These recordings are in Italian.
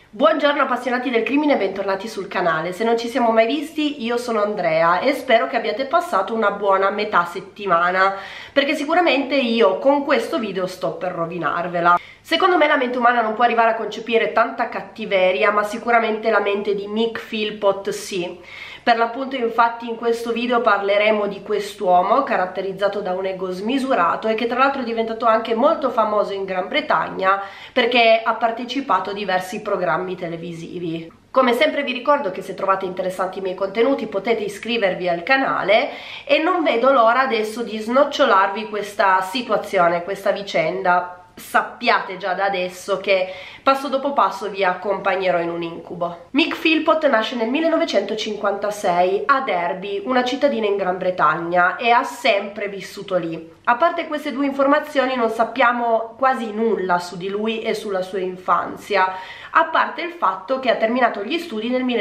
Buongiorno appassionati del crimine e bentornati sul canale. Se non ci siamo mai visti, io sono Andrea e spero che abbiate passato una buona metà settimana, perché sicuramente io con questo video sto per rovinarvela. Secondo me la mente umana non può arrivare a concepire tanta cattiveria, ma sicuramente la mente di Mick Philpott sì. Per l'appunto, infatti, in questo video parleremo di quest'uomo caratterizzato da un ego smisurato e che tra l'altro è diventato anche molto famoso in Gran Bretagna perché ha partecipato a diversi programmi televisivi. Come sempre vi ricordo che se trovate interessanti i miei contenuti potete iscrivervi al canale e non vedo l'ora adesso di snocciolarvi questa situazione, questa vicenda. Sappiate già da adesso che passo dopo passo vi accompagnerò in un incubo. Mick Philpott nasce nel 1956 a Derby, una cittadina in Gran Bretagna, e ha sempre vissuto lì. A parte queste due informazioni non sappiamo quasi nulla su di lui e sulla sua infanzia, a parte il fatto che ha terminato gli studi nel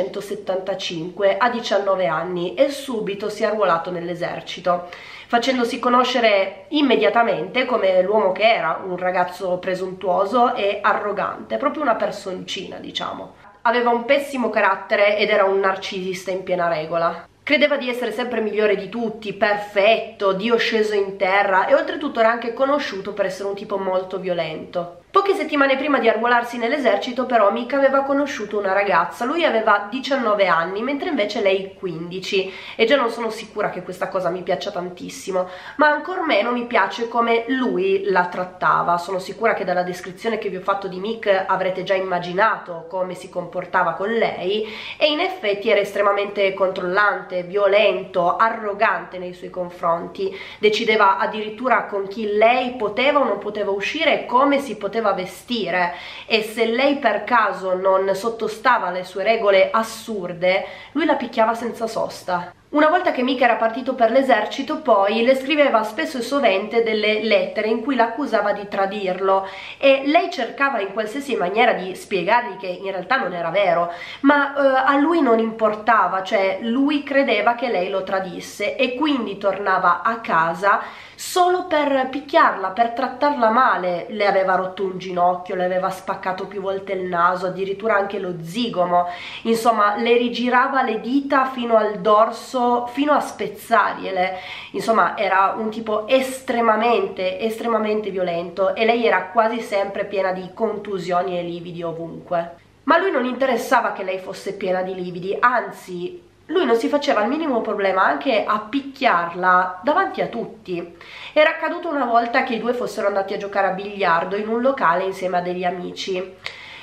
1975 a 19 anni e subito si è arruolato nell'esercito, facendosi conoscere immediatamente come l'uomo che era, un ragazzo presuntuoso e arrogante, proprio una personcina, diciamo. Aveva un pessimo carattere ed era un narcisista in piena regola. Credeva di essere sempre migliore di tutti, perfetto, Dio sceso in terra, e oltretutto era anche conosciuto per essere un tipo molto violento. Poche settimane prima di arruolarsi nell'esercito però Mick aveva conosciuto una ragazza. Lui aveva 19 anni mentre invece lei 15, e già non sono sicura che questa cosa mi piaccia tantissimo, ma ancor meno mi piace come lui la trattava. Sono sicura che dalla descrizione che vi ho fatto di Mick avrete già immaginato come si comportava con lei, e in effetti era estremamente controllante, violento, arrogante nei suoi confronti. Decideva addirittura con chi lei poteva o non poteva uscire e come si poteva vestire, e se lei per caso non sottostava alle sue regole assurde, lui la picchiava senza sosta. Una volta che Mick era partito per l'esercito, poi le scriveva spesso e sovente delle lettere in cui l'accusava di tradirlo, e lei cercava in qualsiasi maniera di spiegargli che in realtà non era vero, ma a lui non importava, cioè lui credeva che lei lo tradisse e quindi tornava a casa solo per picchiarla, per trattarla male. Le aveva rotto un ginocchio, le aveva spaccato più volte il naso, addirittura anche lo zigomo, insomma le rigirava le dita fino al dorso, fino a spezzargliele. Insomma era un tipo estremamente violento, e lei era quasi sempre piena di contusioni e lividi ovunque. Ma a lui non interessava che lei fosse piena di lividi, anzi lui non si faceva il minimo problema anche a picchiarla davanti a tutti. Era accaduto una volta che i due fossero andati a giocare a biliardo in un locale insieme a degli amici,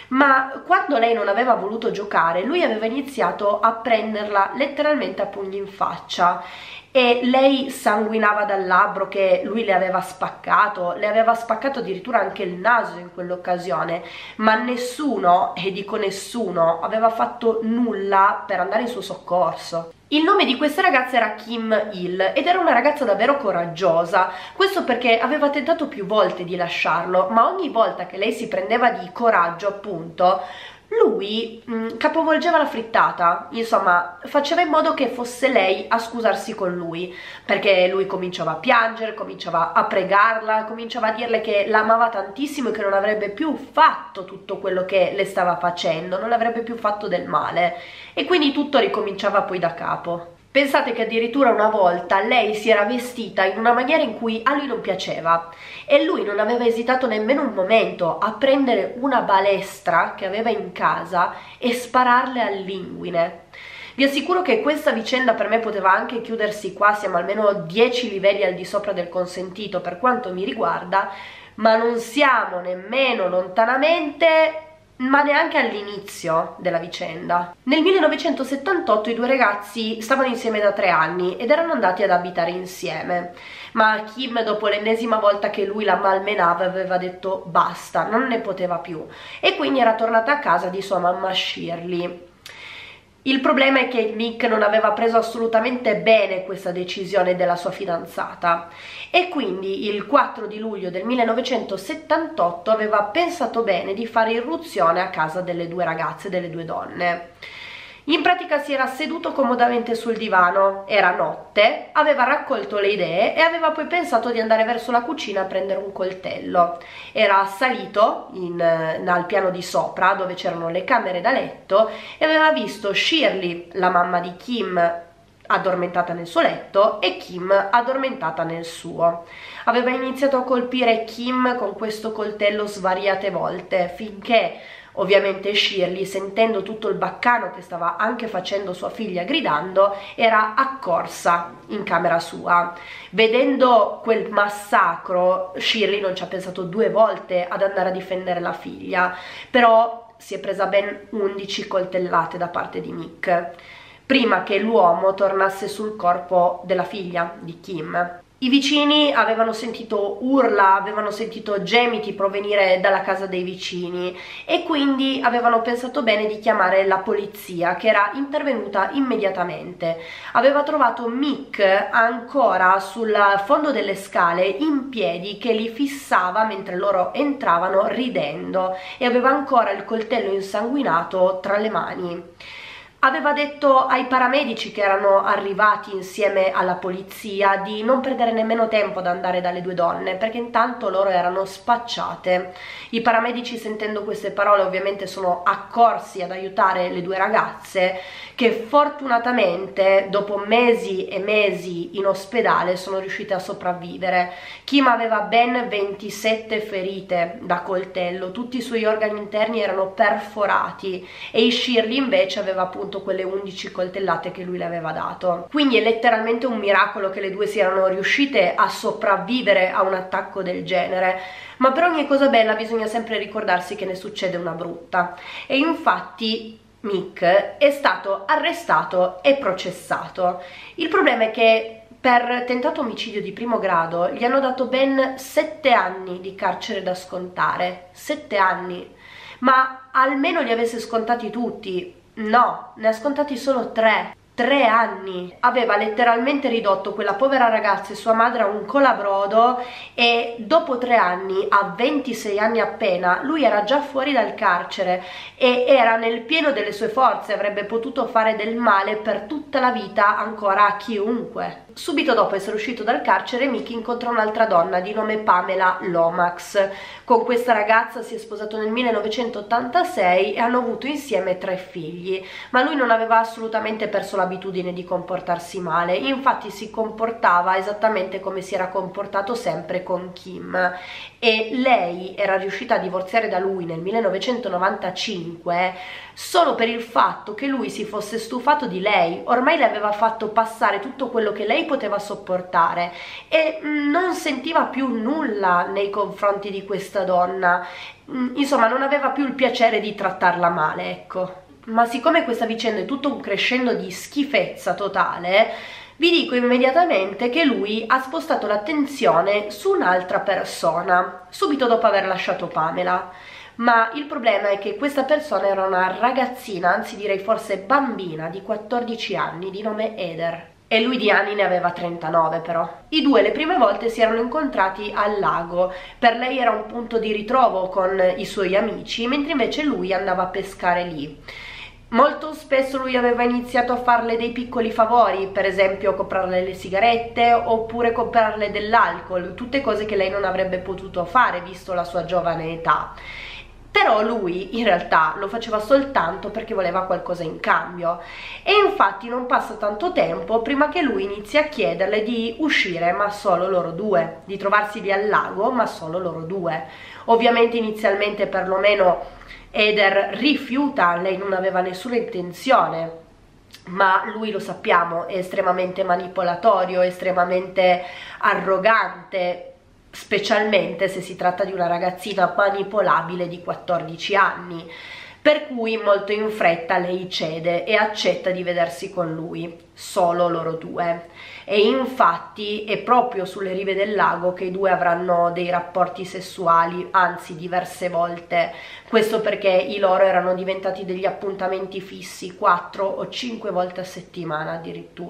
ma quando lei non aveva voluto giocare, lui aveva iniziato a prenderla letteralmente a pugni in faccia, e lei sanguinava dal labbro che lui le aveva spaccato addirittura anche il naso in quell'occasione, ma nessuno, e dico nessuno, aveva fatto nulla per andare in suo soccorso. Il nome di questa ragazza era Kim Hill ed era una ragazza davvero coraggiosa, questo perché aveva tentato più volte di lasciarlo, ma ogni volta che lei si prendeva di coraggio, appunto, lui capovolgeva la frittata, insomma faceva in modo che fosse lei a scusarsi con lui, perché lui cominciava a piangere, cominciava a pregarla, cominciava a dirle che l'amava tantissimo e che non avrebbe più fatto tutto quello che le stava facendo, non le avrebbe più fatto del male, e quindi tutto ricominciava poi da capo. Pensate che addirittura una volta lei si era vestita in una maniera in cui a lui non piaceva, e lui non aveva esitato nemmeno un momento a prendere una balestra che aveva in casa e spararle all'inguine. Vi assicuro che questa vicenda per me poteva anche chiudersi qua, siamo almeno 10 livelli al di sopra del consentito per quanto mi riguarda, ma non siamo nemmeno lontanamente, ma neanche all'inizio della vicenda. Nel 1978 i due ragazzi stavano insieme da 3 anni ed erano andati ad abitare insieme, ma Kim, dopo l'ennesima volta che lui la malmenava, aveva detto basta, non ne poteva più, e quindi era tornata a casa di sua mamma Shirley. Il problema è che Mick non aveva preso assolutamente bene questa decisione della sua fidanzata, e quindi il 4 di luglio del 1978 aveva pensato bene di fare irruzione a casa delle due ragazze, delle due donne. In pratica si era seduto comodamente sul divano, era notte, aveva raccolto le idee e aveva poi pensato di andare verso la cucina a prendere un coltello. Era salito al piano di sopra, dove c'erano le camere da letto, e aveva visto Shirley, la mamma di Kim, addormentata nel suo letto e Kim addormentata nel suo. Aveva iniziato a colpire Kim con questo coltello svariate volte, finché ovviamente Shirley, sentendo tutto il baccano che stava anche facendo sua figlia gridando, era accorsa in camera sua. Vedendo quel massacro, Shirley non ci ha pensato due volte ad andare a difendere la figlia, però si è presa ben 11 coltellate da parte di Mick, prima che l'uomo tornasse sul corpo della figlia di Kim. I vicini avevano sentito urla, avevano sentito gemiti provenire dalla casa dei vicini e quindi avevano pensato bene di chiamare la polizia, che era intervenuta immediatamente. Aveva trovato Mick ancora sul fondo delle scale in piedi, che li fissava mentre loro entravano ridendo, e aveva ancora il coltello insanguinato tra le mani. Aveva detto ai paramedici che erano arrivati insieme alla polizia di non perdere nemmeno tempo ad andare dalle due donne, perché intanto loro erano spacciate. I paramedici, sentendo queste parole, ovviamente sono accorsi ad aiutare le due ragazze, che fortunatamente dopo mesi e mesi in ospedale sono riuscite a sopravvivere. Kim aveva ben 27 ferite da coltello, tutti i suoi organi interni erano perforati, e Shirley invece aveva appunto quelle 11 coltellate che lui le aveva dato. Quindi è letteralmente un miracolo che le due siano riuscite a sopravvivere a un attacco del genere, ma per ogni cosa bella bisogna sempre ricordarsi che ne succede una brutta, e infatti Mick è stato arrestato e processato. Il problema è che per tentato omicidio di primo grado gli hanno dato ben 7 anni di carcere da scontare. 7 anni, ma almeno li avesse scontati tutti. No, ne ha scontati solo 3. 3 anni. Aveva letteralmente ridotto quella povera ragazza e sua madre a un colabrodo, e dopo 3 anni, a 26 anni appena, lui era già fuori dal carcere e era nel pieno delle sue forze, avrebbe potuto fare del male per tutta la vita ancora a chiunque. Subito dopo essere uscito dal carcere, Mick incontrò un'altra donna di nome Pamela Lomax. Con questa ragazza si è sposato nel 1986 e hanno avuto insieme 3 figli, ma lui non aveva assolutamente perso l'abitudine di comportarsi male, infatti si comportava esattamente come si era comportato sempre con Kim, e lei era riuscita a divorziare da lui nel 1995 solo per il fatto che lui si fosse stufato di lei. Ormai le aveva fatto passare tutto quello che lei poteva sopportare e non sentiva più nulla nei confronti di questa donna, insomma non aveva più il piacere di trattarla male, ecco. Ma siccome questa vicenda è tutto un crescendo di schifezza totale, vi dico immediatamente che lui ha spostato l'attenzione su un'altra persona subito dopo aver lasciato Pamela. Ma il problema è che questa persona era una ragazzina, anzi direi forse bambina, di 14 anni, di nome Heather. E lui di anni ne aveva 39 però. I due le prime volte si erano incontrati al lago. Per lei era un punto di ritrovo con i suoi amici, mentre invece lui andava a pescare lì. Molto spesso lui aveva iniziato a farle dei piccoli favori, per esempio comprarle le sigarette oppure comprarle dell'alcol, tutte cose che lei non avrebbe potuto fare visto la sua giovane età. Però lui in realtà lo faceva soltanto perché voleva qualcosa in cambio, e infatti non passa tanto tempo prima che lui inizi a chiederle di uscire, ma solo loro due, di trovarsi lì al lago, ma solo loro due. Ovviamente inizialmente perlomeno Heather rifiuta, lei non aveva nessuna intenzione, ma lui, lo sappiamo, è estremamente manipolatorio, estremamente arrogante, specialmente se si tratta di una ragazzina manipolabile di 14 anni, per cui molto in fretta lei cede e accetta di vedersi con lui, solo loro due. E infatti è proprio sulle rive del lago che i due avranno dei rapporti sessuali, anzi diverse volte. Questo perché i loro erano diventati degli appuntamenti fissi, 4 o 5 volte a settimana addirittura.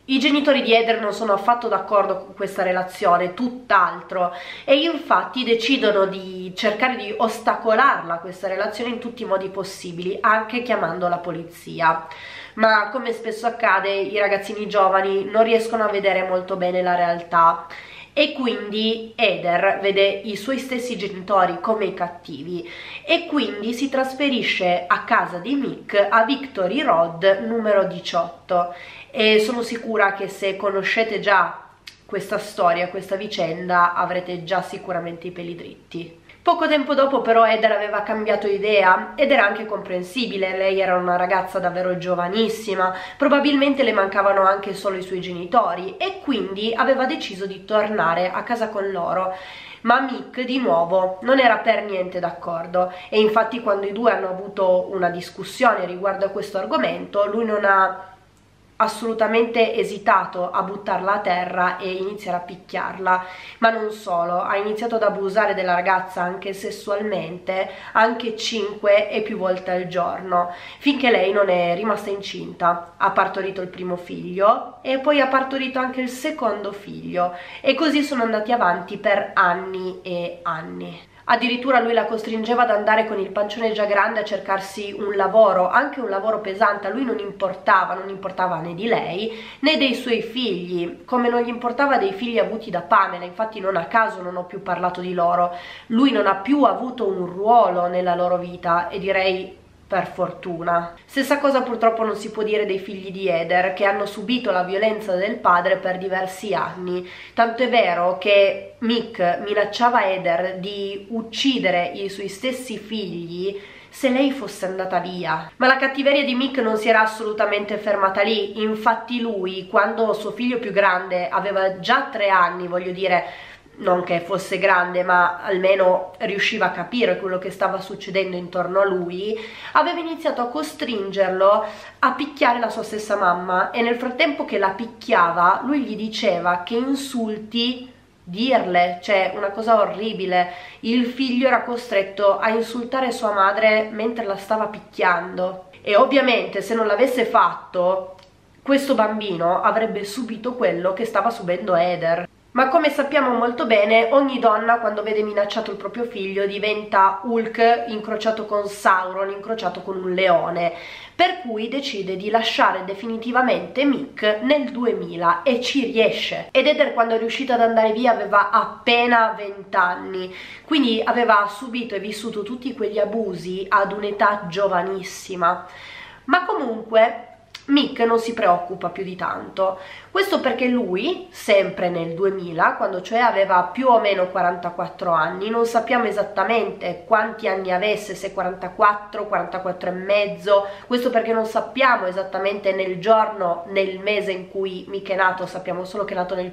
I genitori di Eder non sono affatto d'accordo con questa relazione, tutt'altro, e infatti decidono di cercare di ostacolarla questa relazione in tutti i modi possibili, anche chiamando la polizia. Ma come spesso accade, i ragazzini giovani non riescono a vedere molto bene la realtà e quindi Eder vede i suoi stessi genitori come i cattivi e quindi si trasferisce a casa di Mick a Victory Road numero 18, e sono sicura che se conoscete già questa storia, questa vicenda, avrete già sicuramente i peli dritti. Poco tempo dopo però Eder aveva cambiato idea ed era anche comprensibile, lei era una ragazza davvero giovanissima, probabilmente le mancavano anche solo i suoi genitori e quindi aveva deciso di tornare a casa con loro. Ma Mick di nuovo non era per niente d'accordo e infatti quando i due hanno avuto una discussione riguardo a questo argomento, lui non ha assolutamente esitato a buttarla a terra e iniziare a picchiarla, ma non solo, ha iniziato ad abusare della ragazza anche sessualmente, anche 5 e più volte al giorno, finché lei non è rimasta incinta. Ha partorito il primo figlio e poi ha partorito anche il secondo figlio e così sono andati avanti per anni e anni. Addirittura lui la costringeva ad andare con il pancione già grande a cercarsi un lavoro, anche un lavoro pesante. A lui non importava né di lei né dei suoi figli, come non gli importava dei figli avuti da Pamela. Infatti non a caso non ho più parlato di loro, lui non ha più avuto un ruolo nella loro vita e direi per fortuna. Stessa cosa purtroppo non si può dire dei figli di Eder, che hanno subito la violenza del padre per diversi anni, tanto è vero che Mick minacciava Eder di uccidere i suoi stessi figli se lei fosse andata via. Ma la cattiveria di Mick non si era assolutamente fermata lì, infatti lui, quando suo figlio più grande aveva già 3 anni, voglio dire, non che fosse grande, ma almeno riusciva a capire quello che stava succedendo intorno a lui, aveva iniziato a costringerlo a picchiare la sua stessa mamma e nel frattempo che la picchiava lui gli diceva che insulti dirle, cioè una cosa orribile. Il figlio era costretto a insultare sua madre mentre la stava picchiando e ovviamente se non l'avesse fatto questo bambino avrebbe subito quello che stava subendo Eder. Ma come sappiamo molto bene, ogni donna quando vede minacciato il proprio figlio diventa Hulk incrociato con Sauron, incrociato con un leone, per cui decide di lasciare definitivamente Mick nel 2000 e ci riesce. Ed Eder quando è riuscito ad andare via aveva appena 20 anni, quindi aveva subito e vissuto tutti quegli abusi ad un'età giovanissima. Ma comunque Mick non si preoccupa più di tanto, questo perché lui, sempre nel 2000, quando cioè aveva più o meno 44 anni, non sappiamo esattamente quanti anni avesse, se 44, 44 e mezzo, questo perché non sappiamo esattamente nel giorno, nel mese in cui Mick è nato, sappiamo solo che è nato nel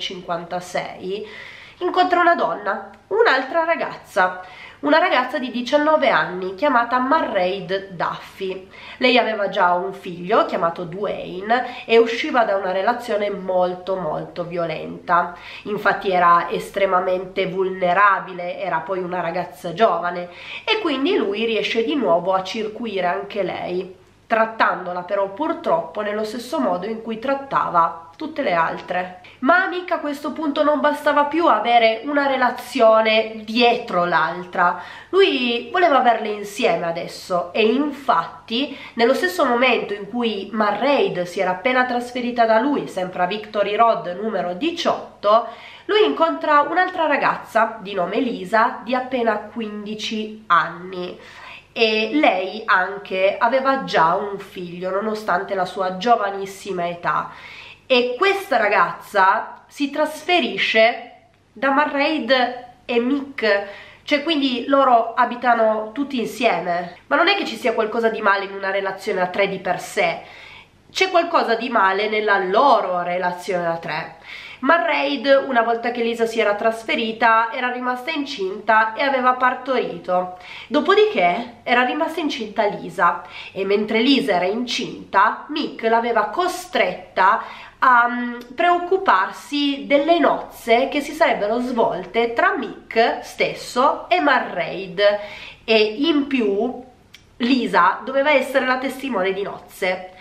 56, incontra una donna, un'altra ragazza. Una ragazza di 19 anni chiamata Mairead Duffy. Lei aveva già un figlio chiamato Dwayne e usciva da una relazione molto violenta. Infatti era estremamente vulnerabile, era poi una ragazza giovane e quindi lui riesce di nuovo a circuire anche lei, trattandola però purtroppo nello stesso modo in cui trattava tutte le altre. Ma a Mick a questo punto non bastava più avere una relazione dietro l'altra, lui voleva averle insieme adesso e infatti nello stesso momento in cui Mairead si era appena trasferita da lui, sempre a Victory Road numero 18, lui incontra un'altra ragazza di nome Lisa di appena 15 anni. E lei anche aveva già un figlio nonostante la sua giovanissima età e questa ragazza si trasferisce da Mairead e Mick, cioè quindi loro abitano tutti insieme. Ma non è che ci sia qualcosa di male in una relazione a 3 di per sé, c'è qualcosa di male nella loro relazione a 3. Mairead, una volta che Lisa si era trasferita, era rimasta incinta e aveva partorito. Dopodiché era rimasta incinta Lisa e mentre Lisa era incinta, Mick l'aveva costretta a preoccuparsi delle nozze che si sarebbero svolte tra Mick stesso e Mairead e in più Lisa doveva essere la testimone di nozze.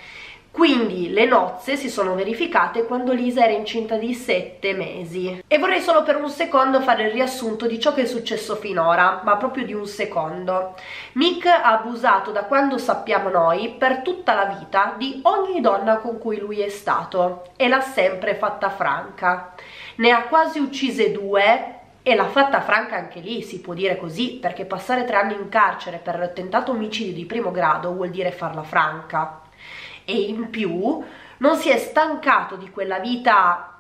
Quindi le nozze si sono verificate quando Lisa era incinta di 7 mesi. E vorrei solo per un secondo fare il riassunto di ciò che è successo finora, ma proprio di un secondo. Mick ha abusato, da quando sappiamo noi, per tutta la vita di ogni donna con cui lui è stato, e l'ha sempre fatta franca. Ne ha quasi uccise 2 e l'ha fatta franca anche lì, si può dire così, perché passare 3 anni in carcere per tentato omicidio di primo grado vuol dire farla franca. E in più non si è stancato di quella vita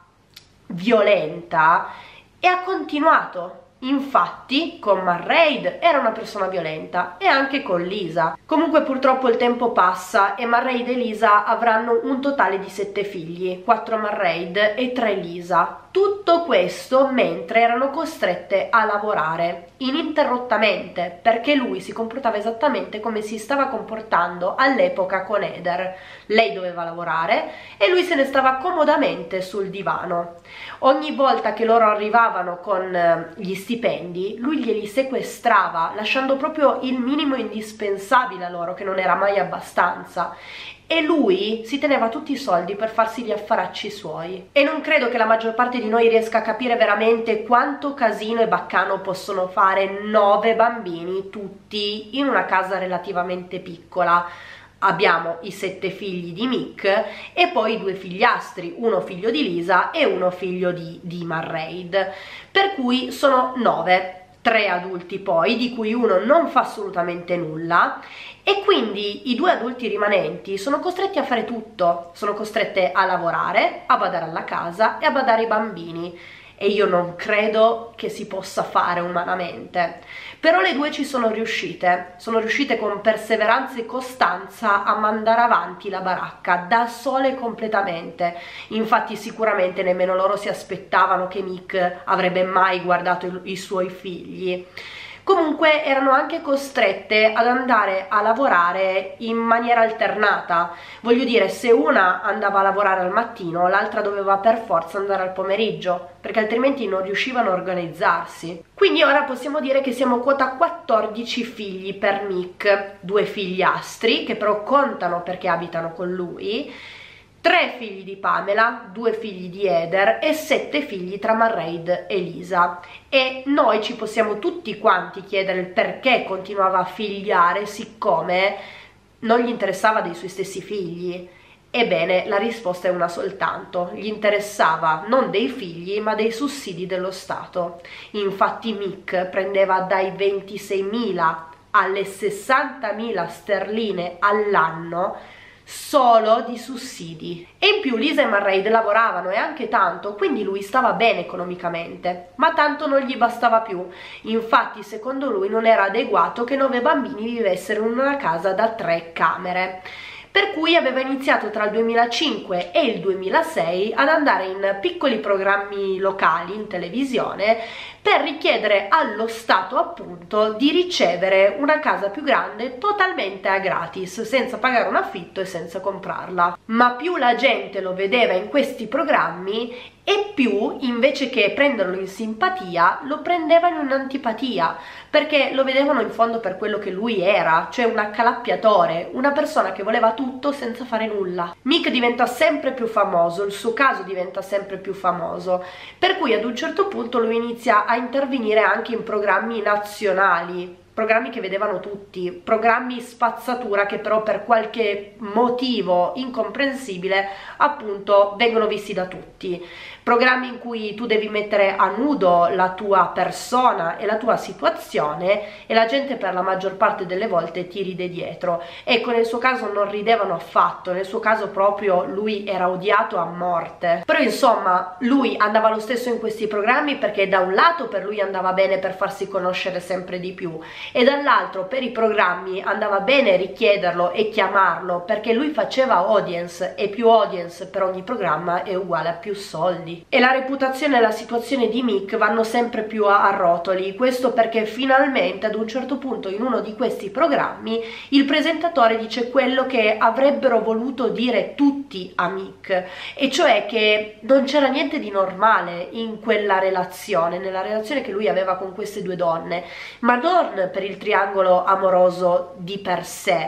violenta e ha continuato. Infatti con Mairead era una persona violenta, e anche con Lisa. Comunque purtroppo il tempo passa e Mairead e Lisa avranno un totale di 7 figli, 4 Mairead e 3 Lisa. Tutto questo mentre erano costrette a lavorare ininterrottamente, perché lui si comportava esattamente come si stava comportando all'epoca con Heather. Lei doveva lavorare e lui se ne stava comodamente sul divano. Ogni volta che loro arrivavano con gli stipendi, lui glieli sequestrava, lasciando proprio il minimo indispensabile a loro, che non era mai abbastanza. E lui si teneva tutti i soldi per farsi gli affaracci suoi. E non credo che la maggior parte di noi riesca a capire veramente quanto casino e baccano possono fare 9 bambini, tutti in una casa relativamente piccola. Abbiamo i 7 figli di Mick e poi 2 figliastri, uno figlio di Lisa e uno figlio di Mairead, per cui sono 9. 3 adulti poi, di cui uno non fa assolutamente nulla, e quindi i 2 adulti rimanenti sono costretti a fare tutto, sono costrette a lavorare, a badare alla casa e a badare ai bambini, e io non credo che si possa fare umanamente. Però le 2 ci sono riuscite con perseveranza e costanza a mandare avanti la baracca da sole completamente. Infatti sicuramente nemmeno loro si aspettavano che Mick avrebbe mai guardato i suoi figli. Comunque erano anche costrette ad andare a lavorare in maniera alternata. Voglio dire, se una andava a lavorare al mattino, l'altra doveva per forza andare al pomeriggio, perché altrimenti non riuscivano a organizzarsi. Quindi ora possiamo dire che siamo quota 14 figli per Mick, 2 figliastri, che però contano perché abitano con lui, 3 figli di Pamela, 2 figli di Heather e 7 figli tra Mairead e Lisa. E noi ci possiamo tutti quanti chiedere il perché continuava a figliare, siccome non gli interessava dei suoi stessi figli. Ebbene, la risposta è una soltanto: gli interessava non dei figli ma dei sussidi dello Stato. Infatti Mick prendeva dai 26.000 alle 60.000 sterline all'anno solo di sussidi. E in più Lisa e Mairead lavoravano, e anche tanto, quindi lui stava bene economicamente, ma tanto non gli bastava più. Infatti secondo lui non era adeguato che 9 bambini vivessero in una casa da 3 camere. Per cui aveva iniziato tra il 2005 e il 2006 ad andare in piccoli programmi locali in televisione per richiedere allo Stato appunto di ricevere una casa più grande totalmente a gratis, senza pagare un affitto e senza comprarla. Ma più la gente lo vedeva in questi programmi, e più, invece che prenderlo in simpatia, lo prendevano in antipatia, perché lo vedevano in fondo per quello che lui era, cioè un accalappiatore, una persona che voleva tutto senza fare nulla. Mick diventa sempre più famoso, il suo caso diventa sempre più famoso, per cui ad un certo punto lui inizia a intervenire anche in programmi nazionali, programmi che vedevano tutti, programmi spazzatura che però per qualche motivo incomprensibile appunto vengono visti da tutti, programmi in cui tu devi mettere a nudo la tua persona e la tua situazione e la gente per la maggior parte delle volte ti ride dietro. Ecco, nel suo caso non ridevano affatto, nel suo caso proprio lui era odiato a morte. Però insomma lui andava lo stesso in questi programmi perché da un lato per lui andava bene per farsi conoscere sempre di più, e dall'altro per i programmi andava bene richiederlo e chiamarlo, perché lui faceva audience, e più audience per ogni programma è uguale a più soldi. E la reputazione e la situazione di Mick vanno sempre più a rotoli. Questo perché finalmente ad un certo punto in uno di questi programmi il presentatore dice quello che avrebbero voluto dire tutti a Mick, e cioè che non c'era niente di normale in quella relazione, nella relazione che lui aveva con queste 2 donne, ma non per il triangolo amoroso di per sé,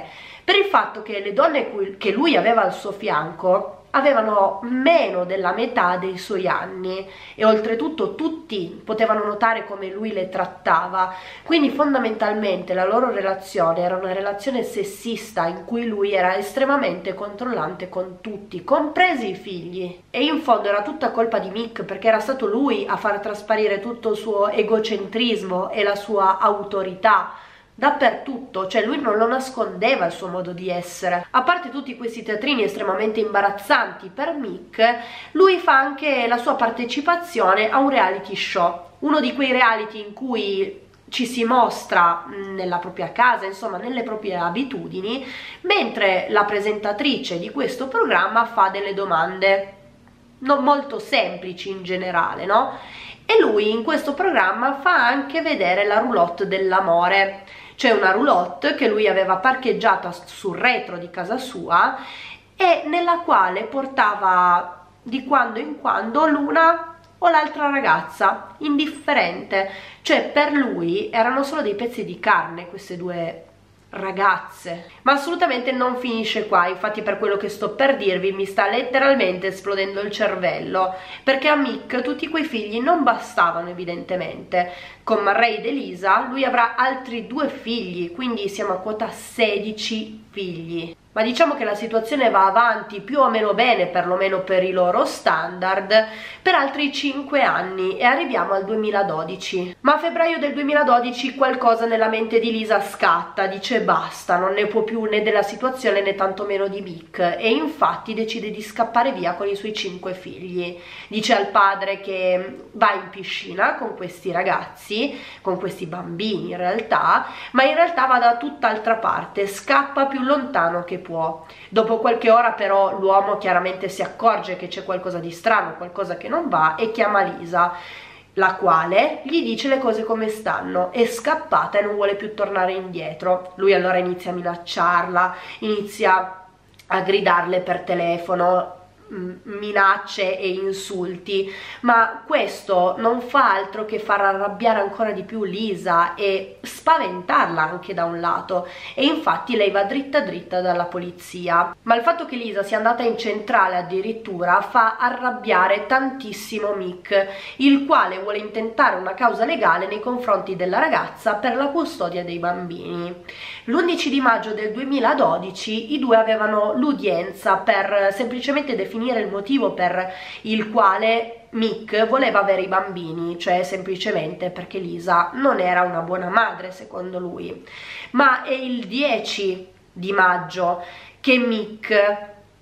per il fatto che le donne che lui aveva al suo fianco avevano meno della metà dei suoi anni e oltretutto tutti potevano notare come lui le trattava, quindi fondamentalmente la loro relazione era una relazione sessista in cui lui era estremamente controllante con tutti, compresi i figli, e in fondo era tutta colpa di Mick, perché era stato lui a far trasparire tutto il suo egocentrismo e la sua autorità dappertutto, cioè lui non lo nascondeva il suo modo di essere. A parte tutti questi teatrini estremamente imbarazzanti per Mick, lui fa anche la sua partecipazione a un reality show, uno di quei reality in cui ci si mostra nella propria casa, insomma nelle proprie abitudini, mentre la presentatrice di questo programma fa delle domande non molto semplici in generale, no? E lui in questo programma fa anche vedere la roulotte dell'amore. C'è una roulotte che lui aveva parcheggiata sul retro di casa sua e nella quale portava di quando in quando l'una o l'altra ragazza, indifferente, cioè per lui erano solo dei pezzi di carne queste due ragazze. Ma assolutamente non finisce qua, infatti per quello che sto per dirvi mi sta letteralmente esplodendo il cervello, perché a Mick tutti quei figli non bastavano evidentemente. Con Murray ed Elisa lui avrà altri 2 figli, quindi siamo a quota 16 figli. Ma diciamo che la situazione va avanti più o meno bene, perlomeno per i loro standard, per altri 5 anni e arriviamo al 2012. Ma a febbraio del 2012 qualcosa nella mente di Lisa scatta, dice basta, non ne può più né della situazione né tantomeno di Mick, e infatti decide di scappare via con i suoi 5 figli. Dice al padre che va in piscina con questi ragazzi, con questi bambini in realtà, ma in realtà va da tutt'altra parte, scappa più lontano che può. Dopo qualche ora però l'uomo chiaramente si accorge che c'è qualcosa di strano, qualcosa che non va, e chiama Lisa, la quale gli dice le cose come stanno, è scappata e non vuole più tornare indietro. Lui allora inizia a minacciarla, inizia a gridarle per telefono, minacce e insulti, ma questo non fa altro che far arrabbiare ancora di più Lisa e spaventarla anche da un lato, e infatti lei va dritta dritta dalla polizia. Ma il fatto che Lisa sia andata in centrale addirittura fa arrabbiare tantissimo Mick, il quale vuole intentare una causa legale nei confronti della ragazza per la custodia dei bambini. L'11 di maggio del 2012 i due avevano l'udienza per semplicemente definire il motivo per il quale Mick voleva avere i bambini, cioè semplicemente perché Lisa non era una buona madre secondo lui. Ma è il 10 di maggio che Mick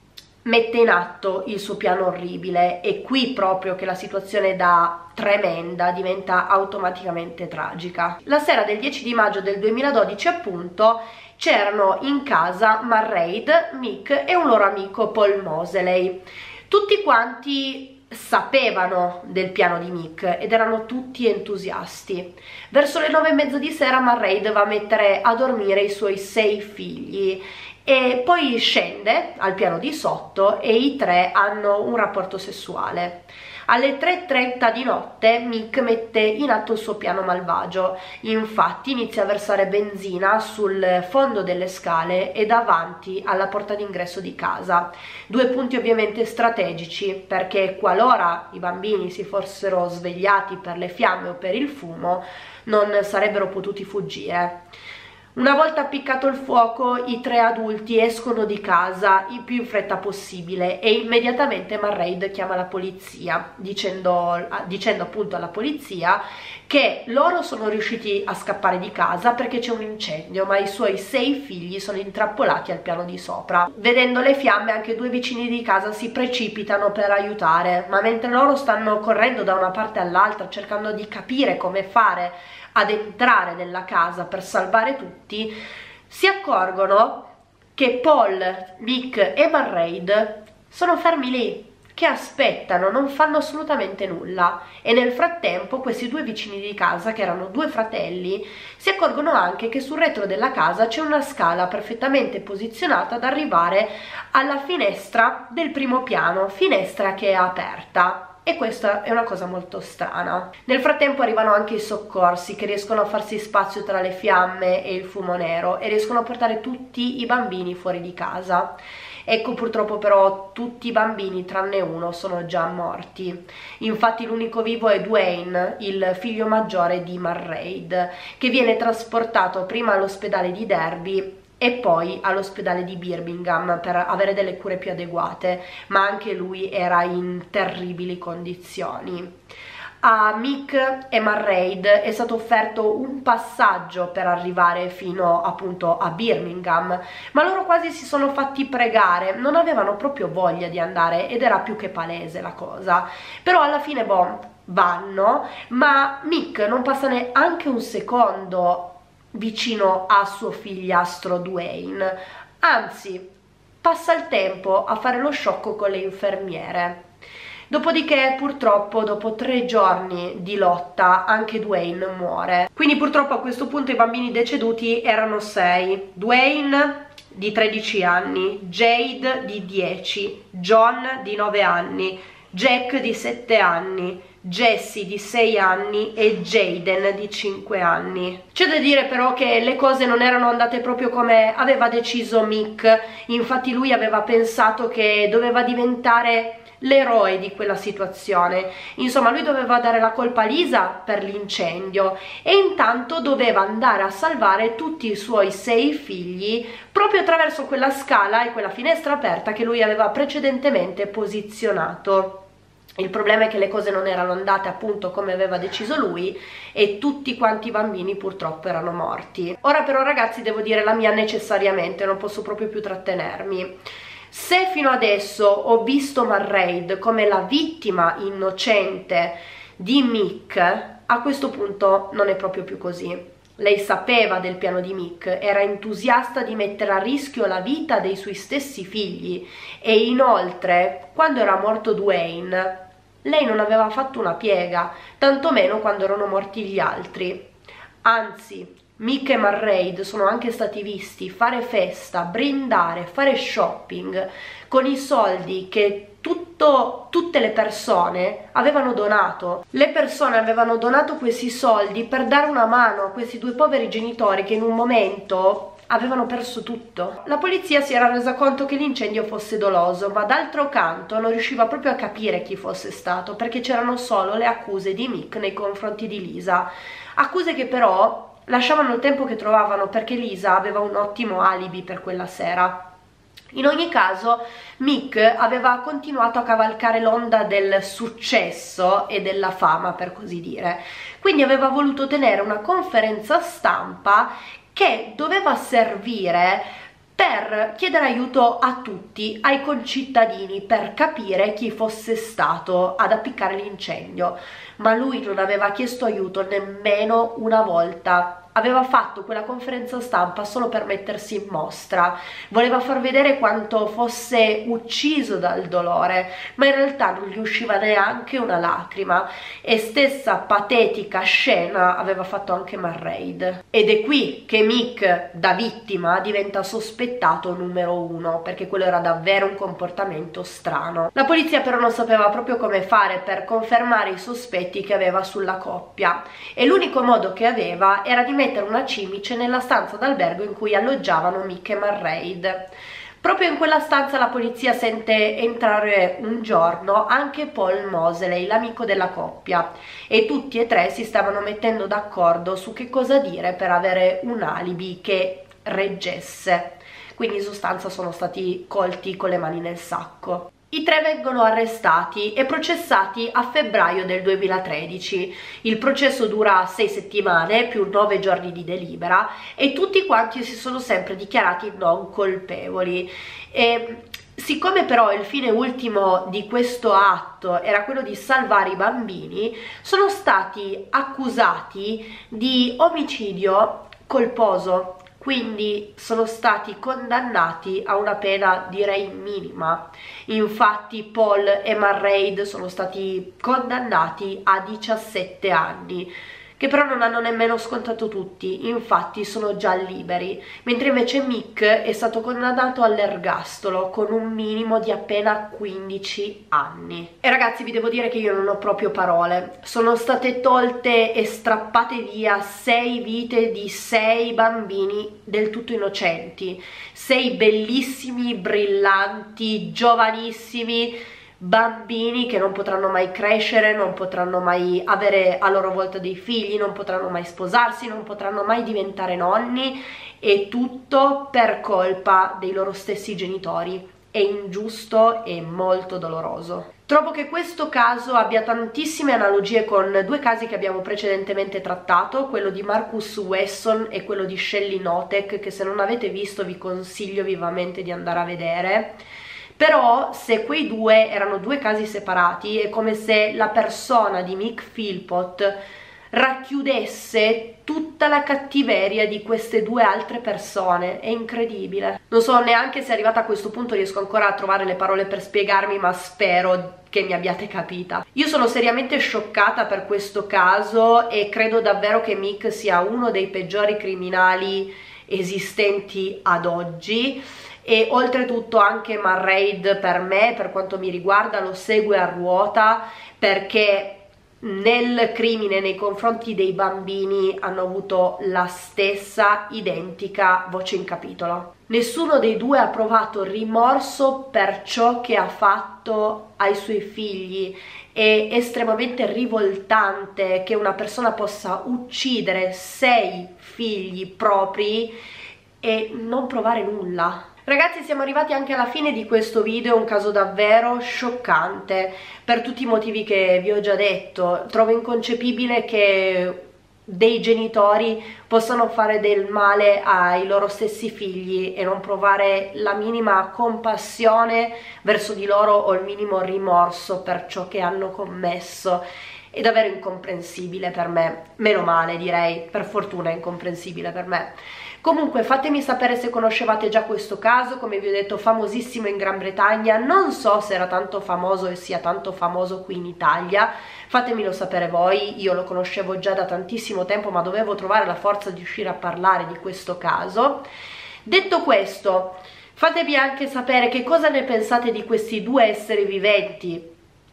mette in atto il suo piano orribile, e qui proprio che la situazione da tremenda diventa automaticamente tragica. La sera del 10 di maggio del 2012 appunto c'erano in casa Murray, Mick e un loro amico Paul Moseley. Tutti quanti sapevano del piano di Mick ed erano tutti entusiasti. Verso le 9:30 di sera Murray va a mettere a dormire i suoi 6 figli e poi scende al piano di sotto e i 3 hanno un rapporto sessuale. Alle 3:30 di notte Mick mette in atto il suo piano malvagio, infatti inizia a versare benzina sul fondo delle scale e davanti alla porta d'ingresso di casa. 2 punti ovviamente strategici, perché qualora i bambini si fossero svegliati per le fiamme o per il fumo non sarebbero potuti fuggire. Una volta appiccato il fuoco, i 3 adulti escono di casa il più in fretta possibile e immediatamente Murray chiama la polizia, dicendo appunto alla polizia che loro sono riusciti a scappare di casa perché c'è un incendio, ma i suoi 6 figli sono intrappolati al piano di sopra. Vedendo le fiamme, anche 2 vicini di casa si precipitano per aiutare, ma mentre loro stanno correndo da una parte all'altra cercando di capire come fare ad entrare nella casa per salvare tutti, si accorgono che Paul, Mick e Murray sono fermi lì, che aspettano, non fanno assolutamente nulla. E nel frattempo questi 2 vicini di casa, che erano 2 fratelli, si accorgono anche che sul retro della casa c'è una scala perfettamente posizionata ad arrivare alla finestra del primo piano, finestra che è aperta. e questa è una cosa molto strana. Nel frattempo arrivano anche i soccorsi che riescono a farsi spazio tra le fiamme e il fumo nero e riescono a portare tutti i bambini fuori di casa. Ecco, purtroppo però tutti i bambini tranne uno sono già morti. Infatti l'unico vivo è Dwayne, il figlio maggiore di Marraid, che viene trasportato prima all'ospedale di Derby e poi all'ospedale di Birmingham per avere delle cure più adeguate, ma anche lui era in terribili condizioni. A Mick e Marraid è stato offerto un passaggio per arrivare fino appunto a Birmingham, ma loro quasi si sono fatti pregare, non avevano proprio voglia di andare ed era più che palese la cosa. Però alla fine vanno, ma Mick non passa neanche un secondo vicino a suo figliastro Dwayne, anzi passa il tempo a fare lo sciocco con le infermiere. Dopodiché purtroppo dopo 3 giorni di lotta anche Dwayne muore. Quindi purtroppo a questo punto i bambini deceduti erano 6. Dwayne di 13 anni, Jade di 10, John di 9 anni, Jack di 7 anni, Jessie di 6 anni e Jaden di 5 anni. C'è da dire però che le cose non erano andate proprio come aveva deciso Mick. Infatti lui aveva pensato che doveva diventare l'eroe di quella situazione. Insomma, lui doveva dare la colpa a Lisa per l'incendio e intanto doveva andare a salvare tutti i suoi 6 figli proprio attraverso quella scala e quella finestra aperta che lui aveva precedentemente posizionato. Il problema è che le cose non erano andate appunto come aveva deciso lui e tutti quanti i bambini purtroppo erano morti. Ora però ragazzi devo dire la mia necessariamente, non posso proprio più trattenermi. Se fino adesso ho visto Marraid come la vittima innocente di Mick, a questo punto non è proprio più così. Lei sapeva del piano di Mick, era entusiasta di mettere a rischio la vita dei suoi stessi figli e inoltre, quando era morto Dwayne, lei non aveva fatto una piega, tantomeno quando erano morti gli altri. Anzi, Mick e Marraid sono anche stati visti fare festa, brindare, fare shopping con i soldi che tutte le persone avevano donato. Le persone avevano donato questi soldi per dare una mano a questi 2 poveri genitori che in un momento avevano perso tutto. La polizia si era resa conto che l'incendio fosse doloso, ma d'altro canto non riusciva proprio a capire chi fosse stato, perché c'erano solo le accuse di Mick nei confronti di Lisa, accuse che però lasciavano il tempo che trovavano perché Lisa aveva un ottimo alibi per quella sera. In ogni caso Mick aveva continuato a cavalcare l'onda del successo e della fama, per così dire, quindi aveva voluto tenere una conferenza stampa che doveva servire per chiedere aiuto a tutti, ai concittadini, per capire chi fosse stato ad appiccare l'incendio, ma lui non aveva chiesto aiuto nemmeno una volta. Aveva fatto quella conferenza stampa solo per mettersi in mostra, voleva far vedere quanto fosse ucciso dal dolore, ma in realtà non gli usciva neanche una lacrima, e stessa patetica scena aveva fatto anche Marraid. Ed è qui che Mick, da vittima, diventa sospettato numero 1, perché quello era davvero un comportamento strano. La polizia però non sapeva proprio come fare per confermare i sospetti che aveva sulla coppia, e l'unico modo che aveva era di mettere una cimice nella stanza d'albergo in cui alloggiavano Mick e Marraid. Proprio in quella stanza la polizia sente entrare un giorno anche Paul Moseley, l'amico della coppia, e tutti e 3 si stavano mettendo d'accordo su che cosa dire per avere un alibi che reggesse. Quindi in sostanza sono stati colti con le mani nel sacco. I 3 vengono arrestati e processati a febbraio del 2013. Il processo dura 6 settimane più 9 giorni di delibera e tutti quanti si sono sempre dichiarati non colpevoli. Siccome però il fine ultimo di questo atto era quello di salvare i bambini, sono stati accusati di omicidio colposo. Quindi sono stati condannati a una pena direi minima. Infatti Paul e Marraid sono stati condannati a 17 anni, che però non hanno nemmeno scontato tutti, infatti sono già liberi, mentre invece Mick è stato condannato all'ergastolo con un minimo di appena 15 anni. E ragazzi, vi devo dire che io non ho proprio parole, sono state tolte e strappate via 6 vite di 6 bambini del tutto innocenti, 6 bellissimi, brillanti, giovanissimi bambini che non potranno mai crescere, non potranno mai avere a loro volta dei figli, non potranno mai sposarsi, non potranno mai diventare nonni, e tutto per colpa dei loro stessi genitori. È ingiusto e molto doloroso. Trovo che questo caso abbia tantissime analogie con 2 casi che abbiamo precedentemente trattato, quello di Marcus Wesson e quello di Shelly Notek, che se non avete visto vi consiglio vivamente di andare a vedere. Però se quei 2 erano 2 casi separati, è come se la persona di Mick Philpott racchiudesse tutta la cattiveria di queste 2 altre persone. È incredibile. Non so neanche se arrivata a questo punto riesco ancora a trovare le parole per spiegarmi, ma spero che mi abbiate capita. Io sono seriamente scioccata per questo caso e credo davvero che Mick sia uno dei peggiori criminali esistenti ad oggi. E oltretutto anche Marraid, per me, per quanto mi riguarda, lo segue a ruota, perché nel crimine nei confronti dei bambini hanno avuto la stessa identica voce in capitolo. Nessuno dei 2 ha provato rimorso per ciò che ha fatto ai suoi figli. È estremamente rivoltante che una persona possa uccidere 6 figli propri e non provare nulla. Ragazzi, siamo arrivati anche alla fine di questo video, un caso davvero scioccante per tutti i motivi che vi ho già detto. Trovo inconcepibile che dei genitori possano fare del male ai loro stessi figli e non provare la minima compassione verso di loro o il minimo rimorso per ciò che hanno commesso. È davvero incomprensibile per me, meno male direi, per fortuna è incomprensibile per me. Comunque fatemi sapere se conoscevate già questo caso, come vi ho detto famosissimo in Gran Bretagna, non so se era tanto famoso e sia tanto famoso qui in Italia, fatemelo sapere voi, io lo conoscevo già da tantissimo tempo ma dovevo trovare la forza di uscire a parlare di questo caso. Detto questo, fatemi anche sapere che cosa ne pensate di questi 2 esseri viventi,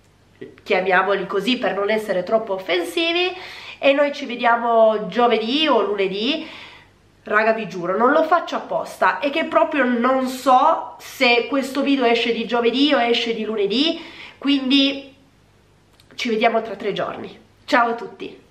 chiamiamoli così per non essere troppo offensivi, e noi ci vediamo giovedì o lunedì. Raga, vi giuro, non lo faccio apposta, è che proprio non so se questo video esce di giovedì o esce di lunedì, quindi ci vediamo tra 3 giorni. Ciao a tutti!